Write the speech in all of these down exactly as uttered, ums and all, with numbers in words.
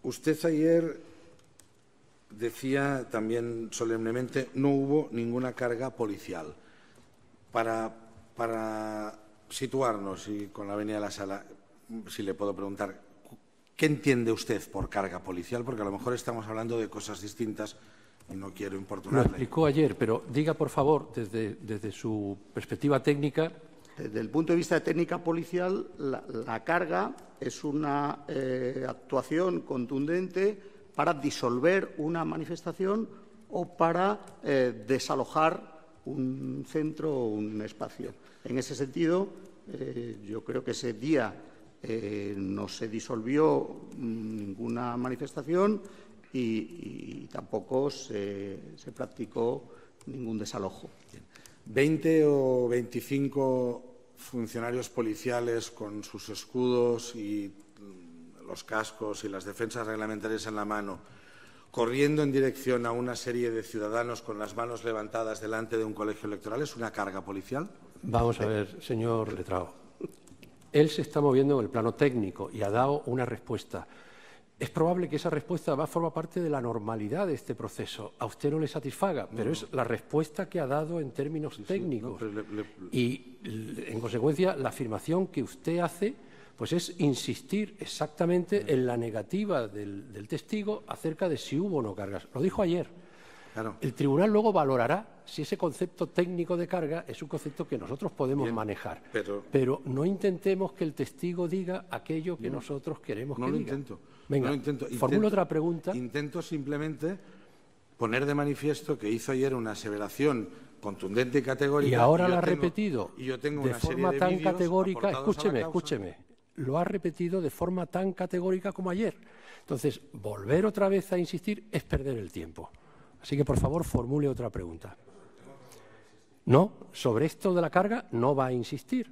Usted ayer decía también solemnemente no hubo ninguna carga policial. Para, para situarnos y con la venia de la sala, si le puedo preguntar, ¿qué entiende usted por carga policial? Porque a lo mejor estamos hablando de cosas distintas y no quiero importunarle. Lo explicó ayer, pero diga, por favor, desde, desde su perspectiva técnica. Desde el punto de vista de técnica policial, la, la carga es una eh, actuación contundente para disolver una manifestación o para eh, desalojar un centro o un espacio. En ese sentido, eh, yo creo que ese día eh, no se disolvió ninguna manifestación y, y tampoco se, se practicó ningún desalojo. veinte o veinticinco funcionarios policiales con sus escudos y los cascos y las defensas reglamentarias en la mano, corriendo en dirección a una serie de ciudadanos con las manos levantadas delante de un colegio electoral, ¿es una carga policial? Vamos a ver, señor letrado. Él se está moviendo en el plano técnico y ha dado una respuesta. Es probable que esa respuesta va a formar parte de la normalidad de este proceso. A usted no le satisfaga, pero no, es la respuesta que ha dado en términos sí, técnicos. Sí, no, le, le, le... Y, en consecuencia, la afirmación que usted hace pues es insistir exactamente sí. en la negativa del, del testigo acerca de si hubo o no cargas. Lo dijo ayer. Claro. El tribunal luego valorará si ese concepto técnico de carga es un concepto que nosotros podemos Bien, manejar. Pero, pero no intentemos que el testigo diga aquello que no, nosotros queremos no que lo diga. Intento. Venga, no lo intento. formulo intento, otra pregunta. Intento simplemente poner de manifiesto que hizo ayer una aseveración contundente y categórica. Y ahora y la ha tengo, repetido y yo tengo de una forma serie de tan categórica. Escúcheme, causa. escúcheme. Lo ha repetido de forma tan categórica como ayer. Entonces, volver otra vez a insistir es perder el tiempo. Así que, por favor, formule otra pregunta. No, sobre esto de la carga no va a insistir.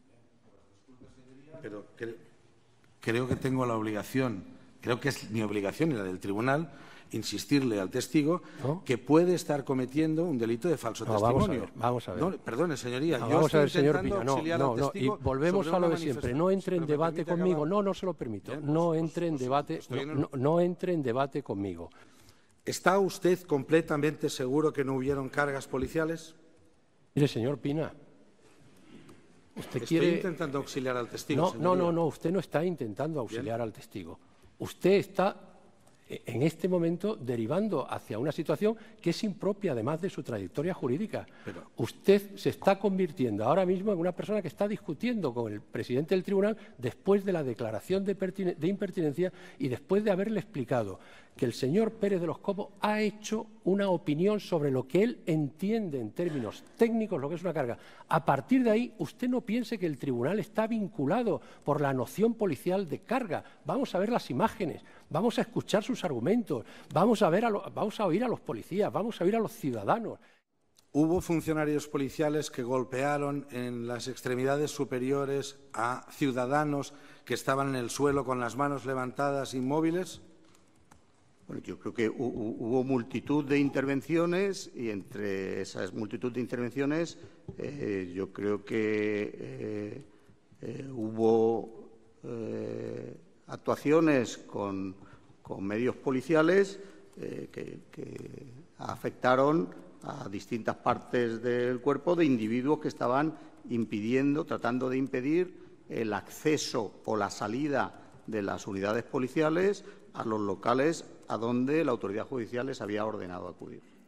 Pero cre creo que tengo la obligación, creo que es mi obligación y la del tribunal, insistirle al testigo ¿no? que puede estar cometiendo un delito de falso no, testimonio. Vamos a ver, vamos a ver. No, perdone, señoría. No, yo vamos estoy a ver, señor Pina. No, no, no. Y volvemos a lo de siempre. No entre en debate conmigo. Acabar. No, no se lo permito. Bien, no pues, entre en pues, debate. Pues, no, no, no entre en debate conmigo. ¿Está usted completamente seguro que no hubieron cargas policiales? Mire, señor Pina. Usted Estoy quiere... intentando auxiliar al testigo. No, señoría. no, no, no. Usted no está intentando auxiliar Bien. al testigo. Usted está en este momento derivando hacia una situación que es impropia además de su trayectoria jurídica. Pero... Usted se está convirtiendo ahora mismo en una persona que está discutiendo con el presidente del tribunal después de la declaración de, de impertinencia y después de haberle explicado que el señor Pérez de los Cobos ha hecho una opinión sobre lo que él entiende en términos técnicos, lo que es una carga. A partir de ahí, usted no piense que el tribunal está vinculado por la noción policial de carga. Vamos a ver las imágenes, vamos a escuchar sus argumentos, vamos a, ver a lo, vamos a oír a los policías, vamos a oír a los ciudadanos. Hubo funcionarios policiales que golpearon en las extremidades superiores a ciudadanos que estaban en el suelo con las manos levantadas inmóviles. Bueno, yo creo que hubo multitud de intervenciones y entre esas multitud de intervenciones eh, yo creo que eh, eh, hubo eh, actuaciones con, con medios policiales eh, que, que afectaron a distintas partes del cuerpo de individuos que estaban impidiendo, tratando de impedir el acceso o la salida de las unidades policiales a los locales a donde la autoridad judicial les había ordenado acudir.